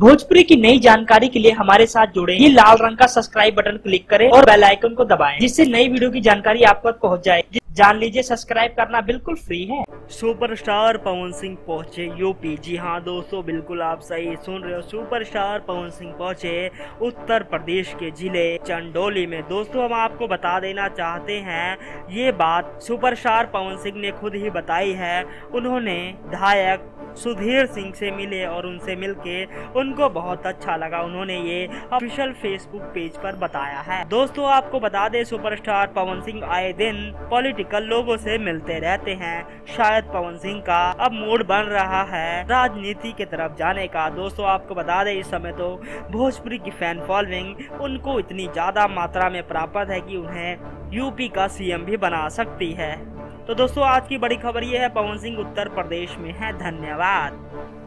भोजपुरी की नई जानकारी के लिए हमारे साथ जुड़े। ये लाल रंग का सब्सक्राइब बटन क्लिक करें और बेल आइकन को दबाएं, जिससे नई वीडियो की जानकारी आप तक पहुंच जाए। जान लीजिए, सब्सक्राइब करना बिल्कुल फ्री है। सुपरस्टार पवन सिंह पहुंचे यूपी। जी हाँ दोस्तों, बिल्कुल आप सही सुन रहे हो। सुपरस्टार पवन सिंह पहुंचे उत्तर प्रदेश के जिले चंदौली में। दोस्तों, हम आपको बता देना चाहते हैं, ये बात सुपरस्टार पवन सिंह ने खुद ही बताई है। उन्होंने विधायक सुधीर सिंह से मिले और उनसे मिलके उनको बहुत अच्छा लगा। उन्होंने ये ऑफिशियल फेसबुक पेज पर बताया है। दोस्तों, आपको बता दें, सुपरस्टार पवन सिंह आए दिन पॉलिटिकल लोगों से मिलते रहते हैं। शायद पवन सिंह का अब मूड बन रहा है राजनीति की तरफ जाने का। दोस्तों, आपको बता दें, इस समय तो भोजपुरी की फैन फॉलोइंग उनको इतनी ज्यादा मात्रा में प्राप्त है कि उन्हें यूपी का सीएम भी बना सकती है। तो दोस्तों, आज की बड़ी खबर ये है, पवन सिंह उत्तर प्रदेश में है। धन्यवाद।